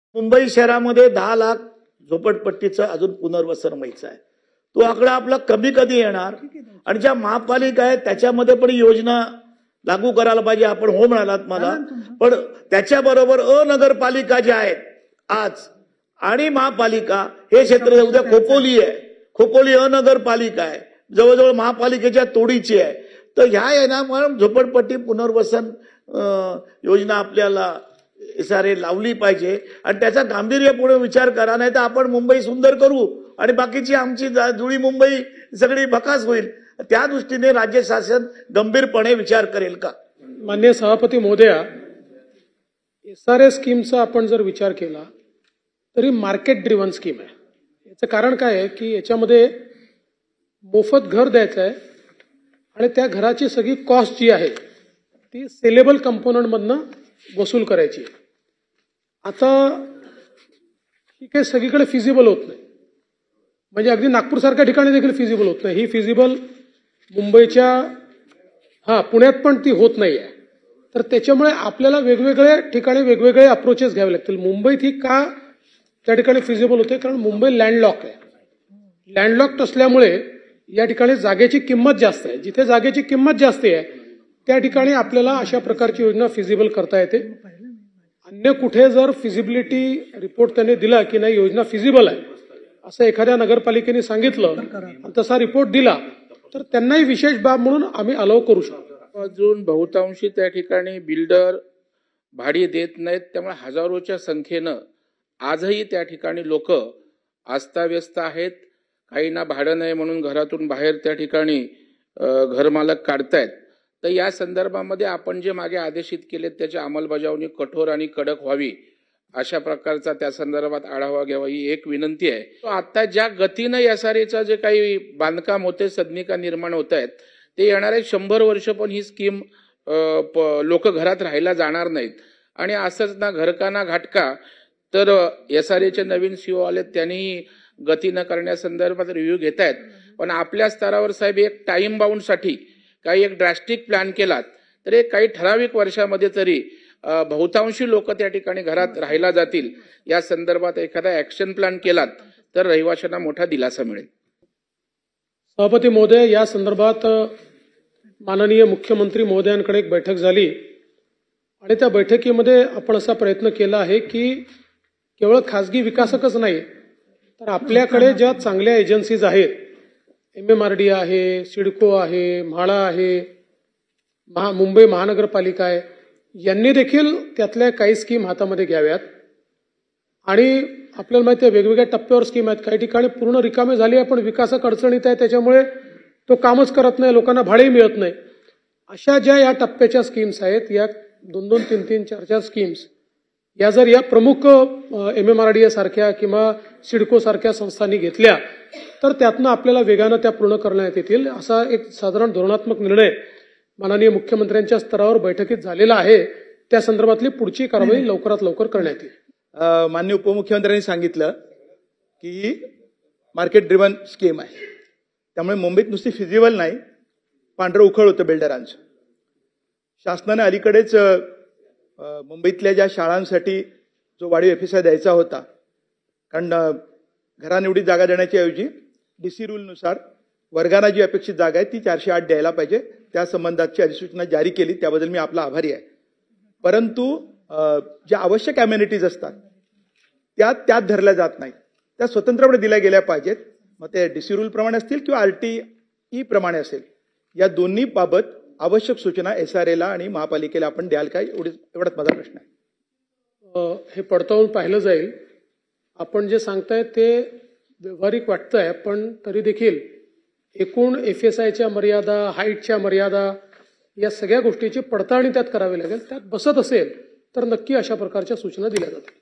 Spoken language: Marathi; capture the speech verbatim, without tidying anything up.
मुंबई शहरामध्ये दहा लाख झोपडपट्टीचं अजून पुनर्वसन व्हायचं आहे. तो आकडा आपला कमी कधी येणार आणि ज्या महापालिका आहेत त्याच्यामध्ये पण योजना लागू करायला पाहिजे. आपण हो म्हणालात मला, पण त्याच्याबरोबर अनगरपालिका ज्या आहेत आज आणि महापालिका हे क्षेत्र उद्या खोपोली आहे, खोपोली अनगरपालिका आहे, जवळजवळ महापालिकेच्या तोडीची आहे. तर ह्या आहे ना म्हणून झोपडपट्टी पुनर्वसन योजना आपल्याला सारे लावली पाहिजे आणि त्याचा गांभीर्यपूर्ण विचार करा. नाही तर आपण मुंबई सुंदर करू आणि बाकीची आमची जुळी मुंबई सगळी भकास होईल. त्या दृष्टीने राज्य शासन गंभीरपणे विचार करेल का? माननीय सभापती महोदया, एसआरए स्कीमचा आपण जर विचार केला तरी मार्केट ड्रिव्हन स्कीम आहे. याचं कारण काय आहे की याच्यामध्ये मोफत घर द्यायचं आहे आणि त्या घराची सगळी कॉस्ट जी आहे ती सेलेबल कंपोनंट मधनं वसूल करायची. आता ही काही सगळीकडे फिजिबल होत नाही, म्हणजे अगदी नागपूर सारख्या ठिकाणी देखील फिजिबल होत नाही. ही फिजिबल मुंबईच्या हा पुण्यात पण ती होत नाही आहे. तर त्याच्यामुळे आपल्याला वेगवेगळ्या ठिकाणी वेगवेगळे अप्रोचेस घ्यावे लागतील. मुंबईत ही का त्या ठिकाणी फिजिबल होते? कारण मुंबई लँडलॉक आहे. लँडलॉक्ड असल्यामुळे या ठिकाणी जागेची किंमत जास्त आहे. जिथे जागेची किंमत जास्त आहे त्या ठिकाणी आपल्याला अशा प्रकारची योजना फिजिबल करता येते. अन्य कुठे जर फिजिबिलिटी रिपोर्ट त्यांनी दिला की नाही योजना फिजिबल आहे असं एखाद्या नगरपालिकेने सांगितलं आणि तसा रिपोर्ट दिला तर त्यांनाही विशेष बाब म्हणून आम्ही अलाव करू शकतो. अजून बहुतांशी त्या ठिकाणी बिल्डर भाडी देत नाहीत. त्यामुळे हजारोच्या संख्येनं आजही त्या ठिकाणी लोक अस्ताव्यस्त आहेत. काहींना भाडं नाही म्हणून घरातून बाहेर त्या ठिकाणी घरमालक काढतायत. तर या संदर्भामध्ये आपण जे मागे आदेशित केलेत त्याची अंमलबजावणी कठोर आणि कडक व्हावी अशा प्रकारचा त्या संदर्भात आढावा घ्यावा ही एक विनंती आहे. तो आता ज्या गतीनं एसआरएचं जे काही बांधकाम होते, सदनिका निर्माण होत आहेत, ते येणारे शंभर वर्ष पण ही स्कीम लोक घरात राहायला जाणार नाहीत. आणि असंच ना घरका ना घाटका तर एसआरएचे नवीन सीओ आले त्यांनी गती न करण्यासंदर्भात रिव्ह्यू घेत आहेत. पण आपल्या स्तरावर साहेब एक टाइम बाउंड साठी काही एक ड्रास्टिक प्लॅन केलात तर एक काही ठराविक वर्षामध्ये तरी बहुतांशी लोक त्या ठिकाणी घरात राहायला जातील या संदर्भात एखादा ऍक्शन प्लॅन केलात तर रहिवाशांना मोठा दिलासा मिळेल. सभापती महोदय, या संदर्भात माननीय मुख्यमंत्री महोदयांकडे एक बैठक झाली आणि त्या बैठकीमध्ये आपण असा प्रयत्न केला आहे की केवळ खासगी विकासकच नाही तर आपल्याकडे ज्या चांगल्या एजन्सीज आहेत, एमएमआरडी आहे, सिडको आहे, म्हाडा आहे, महा मुंबई महानगरपालिका आहे, यांनी देखील त्यातल्या काही स्कीम हातामध्ये घ्याव्यात. आणि आपल्याला माहिती आहे वेगवेगळ्या टप्प्यावर स्कीम आहेत. काही ठिकाणी पूर्ण रिकामे झाली आहे पण विकासक अडचणीत आहे, त्याच्यामुळे तो कामच करत नाही, लोकांना भाडेही मिळत नाही. अशा ज्या या टप्प्याच्या स्कीम्स आहेत, या दोन दोन तीन तीन चार चार स्कीम्स या जर या प्रमुख एमएमआरडीए सारख्या किंवा सिडको सारख्या संस्थांनी घेतल्या तर त्यातनं आपल्याला वेगानं त्या पूर्ण करण्यात येतील. असा एक साधारण धोरणात्मक निर्णय माननीय मुख्यमंत्र्यांच्या स्तरावर बैठकीत झालेला आहे. त्या संदर्भातली पुढची कारवाई लवकरात लवकर करण्यात येईल. माननीय उपमुख्यमंत्र्यांनी सांगितलं की मार्केट ड्रिव्हन स्कीम आहे, त्यामुळे मुंबईत नुसती फिजिबल नाही, पांढरं उखळ होतं बिल्डरांचं. शासनाने अलीकडेच मुंबईतल्या ज्या शाळांसाठी जो वाढीव एफएसआय द्यायचा होता, कारण घरानिवडीत जागा देण्याच्या ऐवजी डीसी रूलनुसार वर्गांना जी अपेक्षित जागा आहे ती चारशे आठ द्यायला पाहिजे, त्या संबंधाची अधिसूचना जारी केली, त्याबद्दल मी आपला आभारी आहे. परंतु ज्या आवश्यक अम्युनिटीज असतात त्या त्यात धरल्या जात नाहीत, त्या स्वतंत्रपणे दिल्या गेल्या पाहिजेत. मग ते डीसी रूल प्रमाणे असतील किंवा आरटीई प्रमाणे असेल, या दोन्ही बाबत आवश्यक सूचना एसआरएला आणि महापालिकेला आपण द्याल काय, एवढाच माझा प्रश्न आहे. हे पडताळून पाहिलं जाईल. आपण जे सांगताय ते व्यावहारिक वाटतंय, पण तरी देखील एकूण एफएसआयच्या मर्यादा, हाईटच्या मर्यादा, या सगळ्या गोष्टीची पडताळणी त्यात करावी लागेल. त्यात बसत असेल तर नक्की अशा प्रकारच्या सूचना दिल्या जातील.